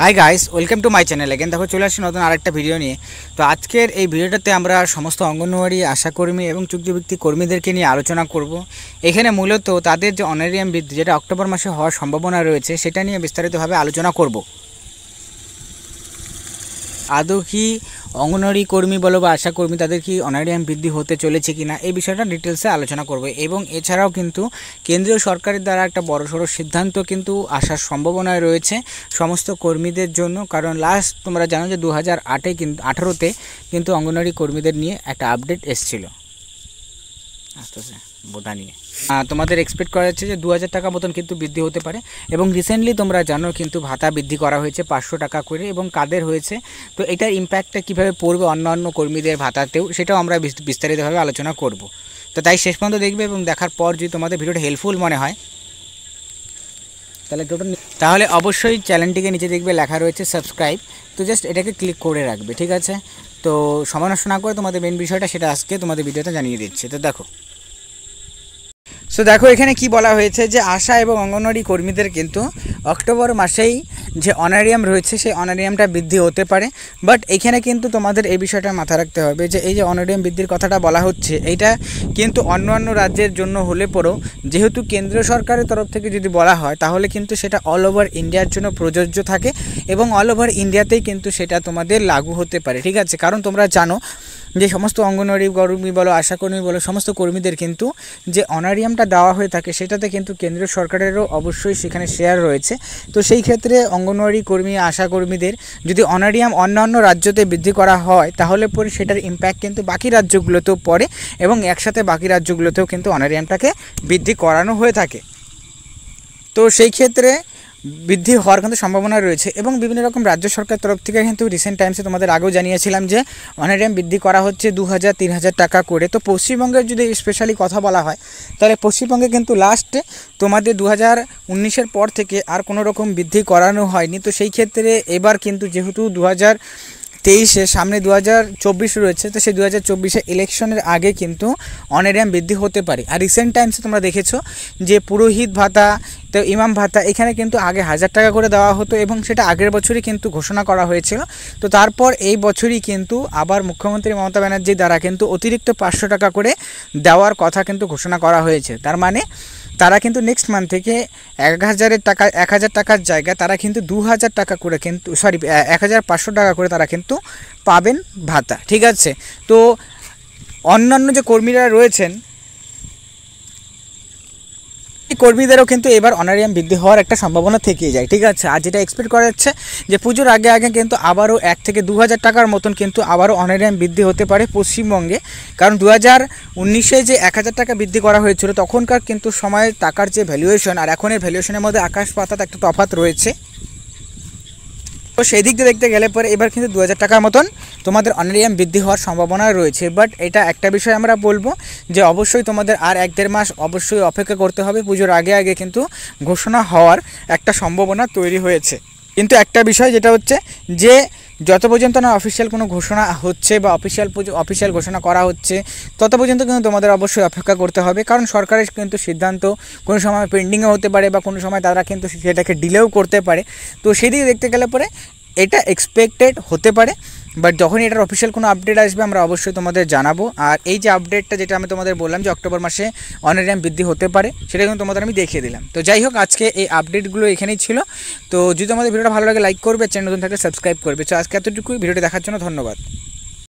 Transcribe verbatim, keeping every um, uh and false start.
High guys, welcome to my channel. Again দেখো চলে আসছি নতুন আরেকটা ভিডিও নিয়ে। তো আজকের এই ভিডিওটাতে আমরা সমস্ত অঙ্গনওয়াড়ি আশাকর্মী এবং চুক্তিভিত্তিক কর্মীদেরকে নিয়ে আলোচনা করব। এখানে মূলত তাদের যে অনারিয়াম বৃদ্ধি, যেটা অক্টোবর মাসে হওয়ার সম্ভাবনা রয়েছে, সেটা নিয়ে বিস্তারিতভাবে আলোচনা করব। আদৌ কি অঙ্গনওয়াড়ি কর্মী বলো বা আশাকর্মী তাদের কি অনারিয়াম বৃদ্ধি হতে চলেছে কিনা, এই বিষয়টা ডিটেলসে আলোচনা করব। এবং এছাড়াও কিন্তু কেন্দ্রীয় সরকারের দ্বারা একটা বড়সড় সিদ্ধান্ত কিন্তু আসার সম্ভাবনা রয়েছে সমস্ত কর্মীদের জন্য। কারণ লাস্ট তোমরা জানো যে দু হাজার আটে কিন্তু আঠারোতে কিন্তু অঙ্গনওয়াড়ি কর্মীদের নিয়ে একটা আপডেট এসেছিলো আস্তে আস্তে বোটা নিয়ে। তোমাদের এক্সপেক্ট করা যাচ্ছে যে দু হাজার টাকা মতন কিন্তু বৃদ্ধি হতে পারে। এবং রিসেন্টলি তোমরা জানো কিন্তু ভাতা বৃদ্ধি করা হয়েছে পাঁচশো টাকা করে, এবং কাদের হয়েছে, তো এটার ইম্প্যাক্টটা কীভাবে পড়বে অন্যান্য কর্মীদের ভাতাতেও, সেটাও আমরা বিস্তারিতভাবে আলোচনা করব। তো তাই শেষ পর্যন্ত দেখবে, এবং দেখার পর যদি তোমাদের ভিডিওটা হেল্পফুল মনে হয় তাহলে টোটাল তাহলে অবশ্যই চ্যানেলটিকে নিচে দেখবে লেখা রয়েছে সাবস্ক্রাইব, তো জাস্ট এটাকে ক্লিক করে রাখবে, ঠিক আছে। তো সময় নষ্ট না করে তোমাদের মেন বিষয়টা সেটা আজকে তোমাদের ভিডিওতে জানিয়ে দিচ্ছে। তো দেখো সো দেখো এখানে কি বলা হয়েছে যে আশা এবং অঙ্গনওয়াড়ি কর্মীদের কিন্তু অক্টোবর মাসেই যে অনারিয়াম রয়েছে সেই অনারিয়ামটা বৃদ্ধি হতে পারে। বাট এখানে কিন্তু তোমাদের এই বিষয়টা মাথায় রাখতে হবে যে এই যে অনারিয়াম বৃদ্ধির কথাটা বলা হচ্ছে, এইটা কিন্তু অন্য অন্য রাজ্যের জন্য হলে পরেও যেহেতু কেন্দ্রীয় সরকারের তরফ থেকে যদি বলা হয় তাহলে কিন্তু সেটা অল ওভার ইন্ডিয়ার জন্য প্রযোজ্য থাকে, এবং অল ওভার ইন্ডিয়াতেই কিন্তু সেটা তোমাদের লাগু হতে পারে, ঠিক আছে। কারণ তোমরা জানো যে সমস্ত অঙ্গনওয়াড়ি কর্মী বলো আশাকর্মী বলো সমস্ত কর্মীদের কিন্তু যে অনারিয়ামটা দেওয়া হয়ে থাকে সেটাতে কিন্তু কেন্দ্রীয় সরকারেরও অবশ্যই সেখানে শেয়ার রয়েছে। তো সেই ক্ষেত্রে অঙ্গনওয়াড়ি কর্মী আশাকর্মীদের যদি অনারিয়াম অন্যান্য রাজ্যতে বৃদ্ধি করা হয় তাহলে পরে সেটার ইম্প্যাক্ট কিন্তু বাকি রাজ্যগুলোতেও পড়ে, এবং একসাথে বাকি রাজ্যগুলোতেও কিন্তু অনারিয়ামটাকে বৃদ্ধি করানো হয়ে থাকে। তো সেই ক্ষেত্রে বৃদ্ধি হওয়ার কিন্তু সম্ভাবনা রয়েছে। এবং বিভিন্ন রকম রাজ্য সরকার তরফ থেকে কিন্তু রিসেন্ট টাইমসে তোমাদের আগেও জানিয়েছিলাম যে অনারিয়াম বৃদ্ধি করা হচ্ছে দু হাজার তিন হাজার টাকা করে। তো পশ্চিমবঙ্গের যদি স্পেশালি কথা বলা হয় তাহলে পশ্চিমবঙ্গে কিন্তু লাস্টে তোমাদের দু হাজার উনিশের পর থেকে আর কোনো রকম বৃদ্ধি করানো হয়নি। তো সেই ক্ষেত্রে এবার কিন্তু যেহেতু দু হাজার তেইশে সামনে দু হাজার চব্বিশ রয়েছে, তো সেই দু হাজার চব্বিশে ইলেকশনের আগে কিন্তু অনারিয়াম বৃদ্ধি হতে পারে। আর রিসেন্ট টাইমসে তোমরা দেখেছো যে পুরোহিত ভাতা, তো ইমাম ভাতা এখানে কিন্তু আগে হাজার টাকা করে দেওয়া হতো, এবং সেটা আগের বছরই কিন্তু ঘোষণা করা হয়েছিল। তো তারপর এই বছরই কিন্তু আবার মুখ্যমন্ত্রী মমতা ব্যানার্জির দ্বারা কিন্তু অতিরিক্ত পাঁচশো টাকা করে দেওয়ার কথা কিন্তু ঘোষণা করা হয়েছে। তার মানে তারা কিন্তু নেক্সট মান্থ থেকে এক হাজারের টাকা এক হাজার টাকার জায়গায় তারা কিন্তু দু হাজার টাকা করে কিন্তু সরি এক হাজার পাঁচশো টাকা করে তারা কিন্তু পাবেন ভাতা, ঠিক আছে। তো অন্যান্য যে কর্মীরা রয়েছেন এই কর্মীদেরও কিন্তু এবার অনারিয়াম বৃদ্ধি হওয়ার একটা সম্ভাবনা থেকেই যায়, ঠিক আছে। আর যেটা এক্সপেক্ট করা যাচ্ছে যে পুজোর আগে আগে কিন্তু আবারও এক থেকে দু হাজার টাকার মতন কিন্তু আবারও অনারিয়াম বৃদ্ধি হতে পারে পশ্চিমবঙ্গে। কারণ দু হাজার উনিশে যে এক হাজার টাকা বৃদ্ধি করা হয়েছিল তখনকার কিন্তু সময়ের টাকার যে ভ্যালুয়েশন আর এখনের ভ্যালুয়েশনের মধ্যে আকাশ পাতাল একটা তফাৎ রয়েছে। তো সেই দিক দিয়ে দেখতে গেলে পরে এবার কিন্তু দু হাজার টাকার মতন তোমাদের অনারিয়াম বৃদ্ধি হওয়ার সম্ভাবনা রয়েছে। বাট এটা একটা বিষয় আমরা বলবো যে অবশ্যই তোমাদের আর এক দেড় মাস অবশ্যই অপেক্ষা করতে হবে। পুজোর আগে আগে কিন্তু ঘোষণা হওয়ার একটা সম্ভাবনা তৈরি হয়েছে। কিন্তু একটা বিষয় যেটা হচ্ছে যে যত পর্যন্ত না অফিসিয়াল কোনো ঘোষণা হচ্ছে বা অফিসিয়াল অফিসিয়াল ঘোষণা করা হচ্ছে তত পর্যন্ত কিন্তু তোমাদের অবশ্যই অপেক্ষা করতে হবে। কারণ সরকারের কিন্তু সিদ্ধান্ত কোনো সময় পেন্ডিংও হতে পারে বা কোনো সময় তারা কিন্তু সেটাকে ডিলেও করতে পারে। তো সেদিকে দেখতে গেলে পরে এটা এক্সপেক্টেড হতে পারে। বাট যখনই এটার অফিসিয়াল কোনো আপডেট আসবে আমরা অবশ্যই তোমাদের জানাবো। আর এই যে আপডেটটা যেটা আমি তোমাদের বললাম যে অক্টোবর মাসে অনারিয়াম বৃদ্ধি হতে পারে সেটা কিন্তু তোমাদের আমি দেখিয়ে দিলাম। তো যাই হোক আজকে এই আপডেটগুলো এখানেই ছিল। তো যদি তোমাদের ভিডিওটা ভালো লাগে লাইক করবে, চ্যানেল নতুন থাকলে সাবস্ক্রাইব করবে। তো আজকে এতটুকুই, ভিডিওটি দেখার জন্য ধন্যবাদ।